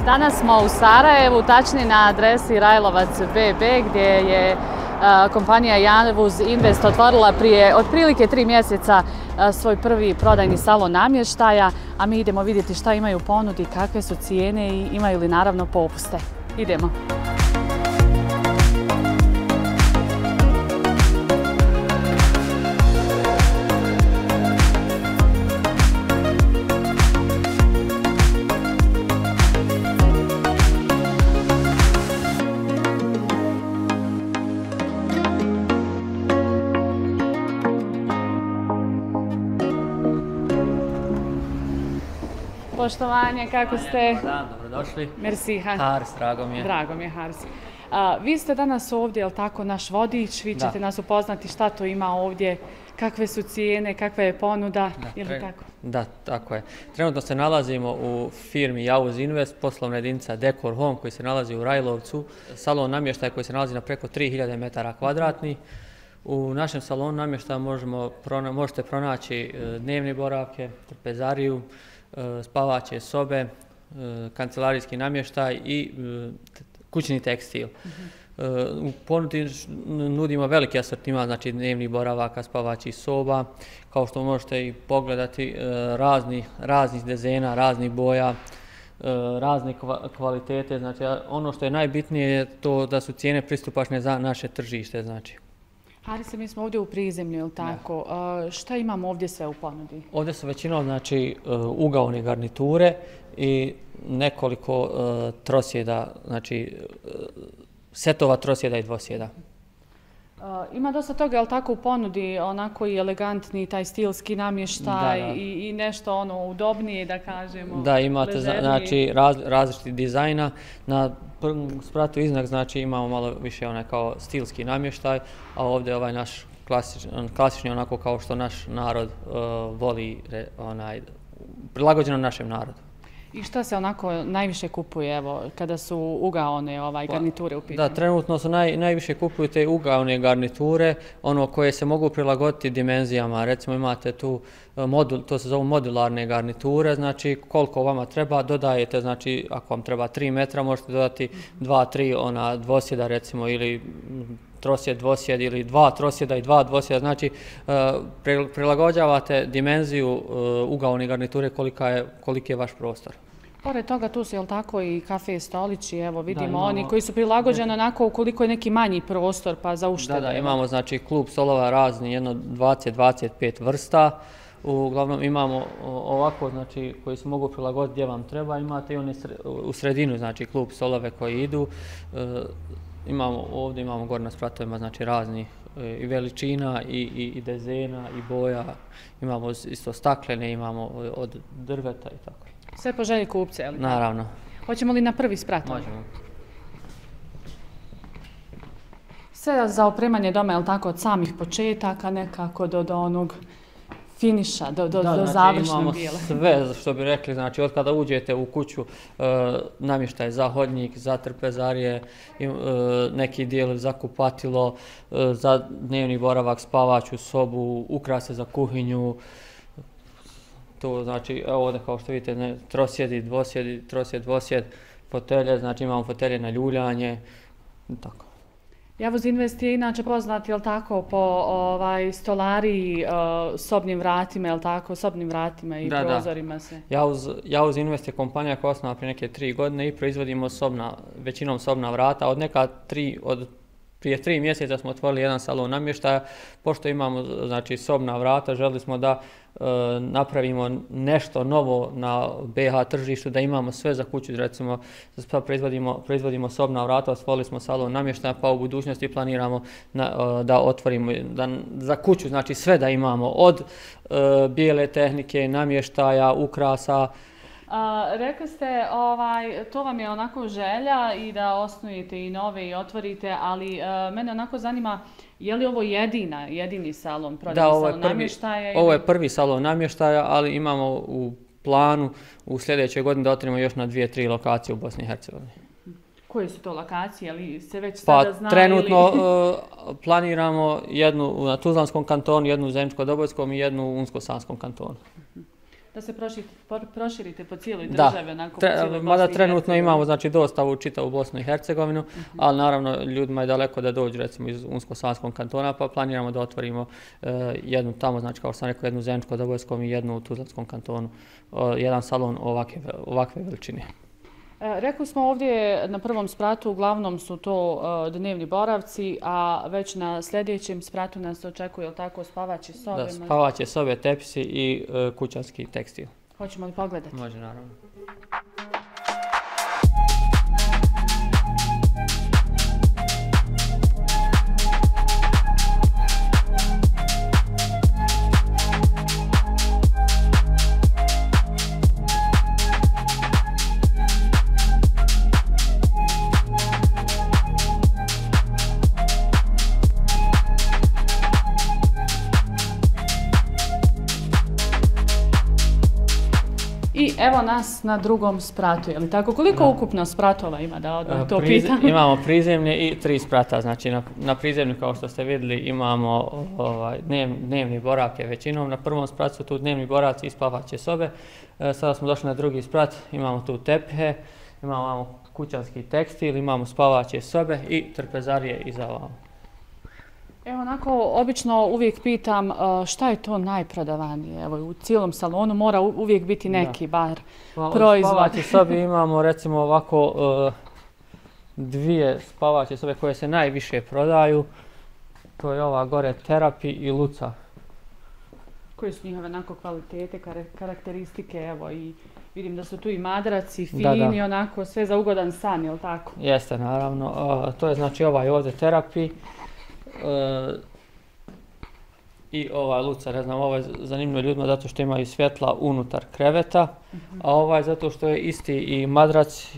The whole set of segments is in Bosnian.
Danas smo u Sarajevu, tačnije na adresi Rajlovac BB, gdje je kompanija Javuz Invest otvorila prije otprilike 3 mjeseca svoj prvi prodajni salon namještaja, a mi idemo vidjeti šta imaju u ponudi, kakve su cijene i imaju li naravno popuste. Idemo. Poštovanje, kako ste? Dan, dobrodošli. Merci. Haris, drago mi je. Drago mi je, Haris. Vi ste danas ovdje, jel tako, naš vodič, vi ćete nas upoznati šta to ima ovdje, kakve su cijene, kakva je ponuda, ili tako? Da, tako je. Trenutno se nalazimo u firmi Javuz Invest, poslovna jedinica Decor Home koji se nalazi u Rajlovcu, salon namještaja koji se nalazi na preko 3000 metara kvadratnih. U našem salonu namještaja možete pronaći dnevne boravke, trpezariju, spavaće sobe, kancelarijski namještaj i kućni tekstil. U ponudi nudimo veliki asortiman, znači dnevnih boravaka, spavaćih soba, kao što možete i pogledati, raznih dizajna, raznih boja, razne kvalitete. Znači, ono što je najbitnije je to da su cijene pristupačne za naše tržište. Znači. Haris, mi smo ovdje u prizemlju, jel tako? Šta imamo ovdje sve u ponudi? Ovdje su većinom, znači, ugaone garniture i nekoliko trosjeda, znači setova trosjeda i dvosjeda. Ima dosta toga, jel tako, u ponudi, onako i elegantni, taj stilski namještaj i nešto ono udobnije, da kažemo. Da, imate znači različiti dizajna. Na prvom spratu iznad, znači, imamo malo više onaj kao stilski namještaj, a ovdje ovaj naš klasični onako kao što naš narod voli, prilagođeno našem narodu. I šta se onako najviše kupuje, evo, kada su ugaone garniture u pitanju? Da, trenutno su najviše kupuju te ugaone garniture, ono koje se mogu prilagoditi dimenzijama. Recimo imate tu to se zovu modularne garniture, znači koliko vama treba dodajete, znači ako vam treba 3 metra možete dodati 2-3 dvosjeda recimo ili trosjed, dvosjed ili 2 trosjeda i 2 dvosjeda, znači prilagođavate dimenziju ugaone garniture koliki je vaš prostor. Pored toga tu su, jel tako, i kafe i stolići, evo vidimo oni koji su prilagođeni onako ukoliko je neki manji prostor pa za uštede. Da, imamo znači klub stolova razni, jedno 20-25 vrsta. Uglavnom imamo ovako, znači, koji se mogu prilagoditi gdje vam treba, imate i one u sredinu, znači klub stolove koji idu. Ovdje imamo gore na spratovima, znači raznih i veličina i dezena i boja, imamo isto staklene, imamo od drveta i tako. Sve po želji kupce, ali? Naravno. Hoćemo li na prvi sprat? Možemo. Sve za opremanje doma, je li tako, od samih početaka nekako do onog finiša, do završnog dijela? Imamo sve, što bi rekli, znači od kada uđete u kuću, namještaj za hodnik, za trpezarije, neki dijel za kupatilo, za dnevni boravak, spavaću sobu, ukrase za kuhinju. To znači, evo ovdje kao što vidite, trosjedi, dvosjedi, trosjed, dvosjed, fotelje, znači imamo fotelje na ljuljanje, tako. Javuz Invest je inače poznat, jel tako, po stolariji, sobnim vratima, jel tako, sobnim vratima i prozorima se. Javuz Invest je kompanija koja je osnovana prije neke 3 godine i proizvodimo većinom sobna vrata. Prije 3 mjeseca smo otvorili jedan salon namještaja. Pošto imamo, znači, sobna vrata, želili smo da napravimo nešto novo na BiH tržištu, da imamo sve za kuću, recimo proizvodimo sobna vrata, otvorili smo salon namještaja, pa u budućnosti planiramo da otvorimo za kuću, znači sve da imamo, od bijele tehnike, namještaja, ukrasa. Rekli ste, to vam je onako želja i da osnujete i nove i otvorite, ali mene onako zanima, je li ovo jedini salon, prodajni salon namještaja? Ovo je prvi salon namještaja, ali imamo u planu u sljedećoj godini da otvorimo još na 2-3 lokacije u Bosni i Hercegovini. Koje su to lokacije, ali se već sada zna? Trenutno planiramo jednu na Tuzlanskom kantonu, jednu u Zeničko-Dobojskom i jednu u Unsko-Sanskom kantonu. da se proširite po cijeloj državi, onako po cijeloj mada Bosni i trenutno Hercegovini. imamo znači dostavu čitavu Bosnu i Hercegovinu, ali naravno ljudima je daleko da dođu recimo iz Unsko-Sanskog kantona, pa planiramo da otvorimo jednu tamo, znači kao što sam rekao, jednu u Zeničko-Dobojskom i jednu u Tuzlanskom kantonu, jedan salon ovakve veličine. Rekli smo ovdje na prvom spratu, uglavnom su to dnevni boravci, a već na sljedećem spratu nas očekuje, tako, spavaće sobe? Da, spavaće sobe, tepisi i kućanski tekstil. Hoćemo li pogledati? Može, naravno. I evo nas na drugom spratu, je li tako? Koliko ukupno spratova ima, da odmah to pitam? Imamo prizemlje i 3 sprata, znači na prizemlju kao što ste vidjeli imamo dnevni boravke većinom, na prvom spratu su tu dnevni boravci i spavaće sobe, sada smo došli na drugi sprat, imamo tu tepihe, imamo kućanski tekstil, imamo spavaće sobe i trpezarije iza ovamo. Evo onako, obično uvijek pitam šta je to najprodavanije? Evo, u cijelom salonu mora uvijek biti neki bar proizvod. Spavaće sobe imamo recimo ovako 2 spavaće sobe koje se najviše prodaju. To je ova gore Terapi i Luca. Koje su njihove onako kvalitete, karakteristike, evo i vidim da su tu i madraci, fini, onako sve za ugodan san, je li tako? Jeste, naravno. To je znači ovaj ovdje Terapi. I ova Luca, ne znam, ovo je zanimljivo ljudima zato što imaju svjetla unutar kreveta, a ovaj zato što je isti i madrac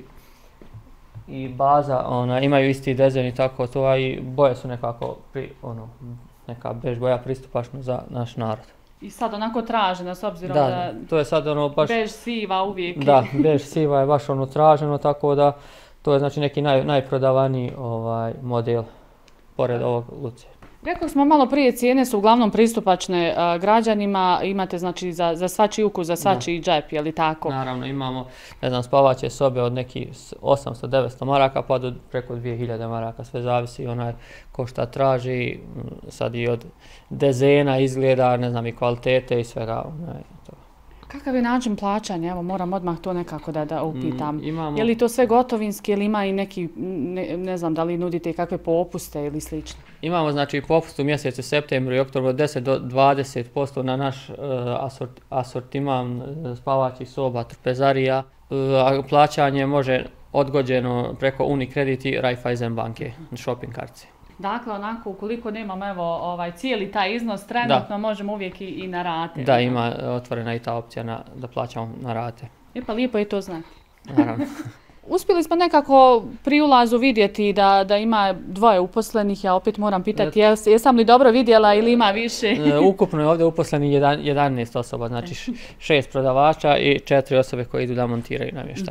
i baza, imaju isti dizajn i tako to, i boje su nekako, neka bež boja pristupačna za naš narod. I sad onako tražena, s obzirom da to je sad baš... bež siva uvijek. Da, bež siva je baš traženo, tako da to je znači neki najprodavaniji model pored ovog Luce. Rekli smo malo prije, cijene su uglavnom pristupačne građanima, imate znači za svačiji ukus, za svačiji džep, je li tako? Naravno, imamo, ne znam, spavaće sobe od nekih 800-900 maraka pa do preko 2000 maraka, sve zavisi ko šta traži, sad i od dezena izgleda, ne znam, i kvalitete i svega. Kakav je način plaćanja? Evo, moram odmah to nekako da upitam. Je li to sve gotovinski ili ima i neki, ne znam, da li nudite kakve popuste ili slično? Imamo znači popust u mjesecu septembru i oktobru 10 do 20% na naš asortiman spavaćih soba, trpezarija. Plaćanje može odgođeno preko Unicredit i Raiffeisen banke, shopping kartice. Dakle, onako, ukoliko nemamo evo, cijeli taj iznos, trenutno možemo uvijek i na rate. Da, ima otvorena i ta opcija da plaćamo na rate. Pa lijepo je to znati. Naravno. Uspjeli smo nekako pri ulazu vidjeti da ima 2 uposlenih, ja opet moram pitati jesam li dobro vidjela ili ima više? Ukupno je ovdje uposleni 11 osoba, znači 6 prodavača i 4 osobe koje idu da montiraju namještaj.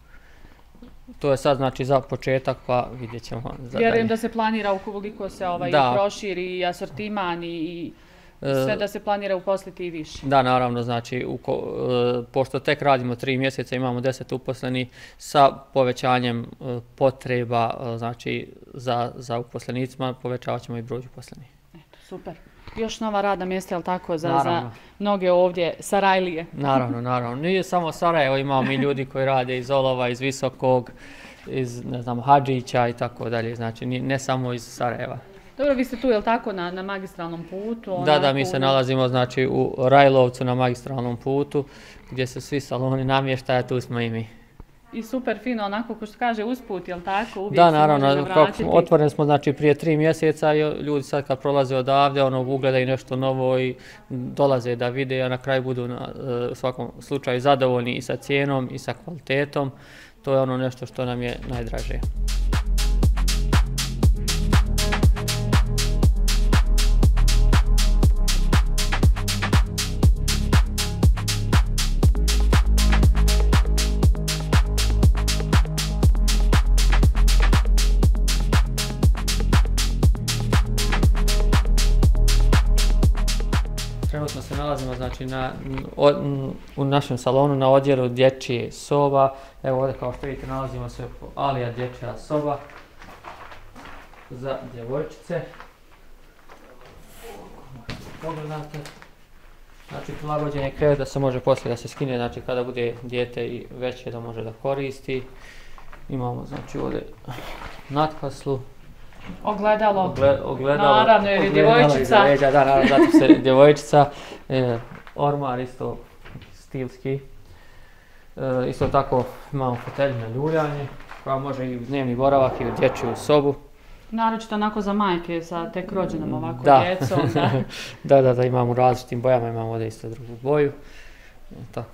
To je sad znači za početak, pa vidjet ćemo. Vjerujem da se planira ukoliko se proširi i asortiman i sve da se planira uposliti i više. Da, naravno, znači pošto tek radimo 3 mjeseca, imamo 10 uposlenih sa povećanjem potreba znači za uposlenicima, povećavat ćemo i broj uposlenih. Super. Još nova radna mjesta, je li tako, za mnoge ovdje Sarajlije? Naravno. Nije samo Sarajevo, imamo mi ljudi koji rade iz Olova, iz Visokog, iz, ne znam, Hadžića i tako dalje, znači ne samo iz Sarajeva. Dobro, vi ste tu, je li tako, na magistralnom putu? Da, mi se nalazimo znači u Rajlovcu na magistralnom putu, gdje su svi saloni namještaja, tu smo i mi. I super fino, onako ko što kaže usput, jel tako? Uvijek da, naravno, otvoreni smo znači prije 3 mjeseca i ljudi sad kad prolaze odavde, ugledaju nešto novo i dolaze da vide, a na kraju budu u svakom slučaju zadovoljni i sa cijenom i sa kvalitetom. To je nešto što nam je najdraže. Trenutno se nalazimo znači u našem salonu na odjelu dječje soba. Evo ovdje kao što vidite nalazimo se Alija dječja soba za djevojčice. Pogledajte. Znači prilagođen je krevet da se može poslije da se skine, znači kada bude dijete i veće da može da koristi. Imamo znači ovdje natkaslu. Ogledalo, naravno jer je djevojčica. Da, naravno, zato se djevojčica. Ormar isto stilski. Isto tako imamo fotelju na ljuljanje koja može i u dnevni boravak i u dječju sobu. Naročito onako za majke sa tek rođenom ovako djecom. Da, imamo u različitim bojama, imamo ovdje isto drugu boju. Tako.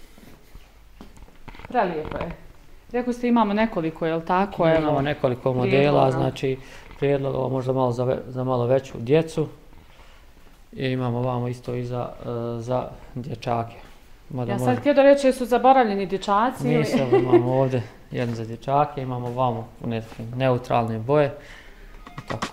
Prelijepo je. Rekli ste imamo nekoliko, je li tako? Imamo nekoliko modela, znači prijedlog ovo možda malo za malo veću djecu. I imamo ovamo isto i za dječake. Ja sad htio da reći su zaboravljeni dječaci ili? Nisam, imamo ovdje jedan za dječake, imamo ovamo u neutralne boje. Tako.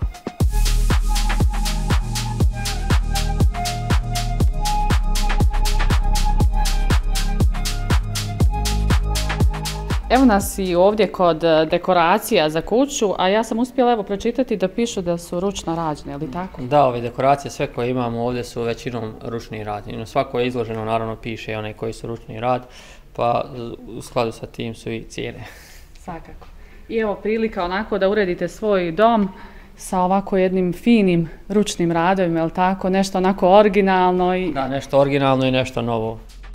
Evo nas i ovdje kod dekoracija za kuću, a ja sam uspjela evo pročitati da pišu da su ručno rađene, ali tako? Da, ove dekoracije sve koje imamo ovdje su većinom ručni rad. Svako je izloženo, naravno piše one koji su ručni rad, pa u skladu sa tim su i cijene. Svakako. I evo prilika onako da uredite svoj dom sa ovako jednim finim ručnim radovima, je li tako? Nešto onako originalno i... Da, nešto originalno i nešto novo.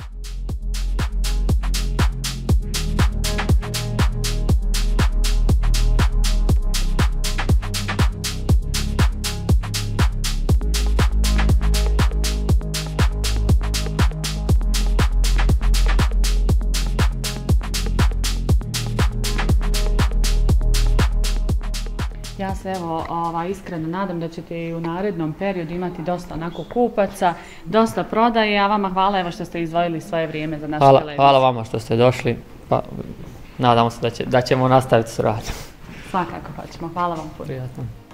Ja se evo iskreno nadam da ćete i u narednom periodu imati dosta onako kupaca, dosta prodaje, a vama hvala evo što ste izdvojili svoje vrijeme za našu televiziju. Hvala vama što ste došli, pa nadamo se da ćemo nastaviti suradnju. Svakako hoćemo, hvala vam puno. Prijatno.